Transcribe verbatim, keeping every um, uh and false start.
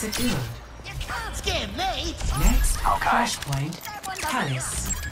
secured. You can't scare me! Next, Okay. flashpoint, That one doesn't- Palace.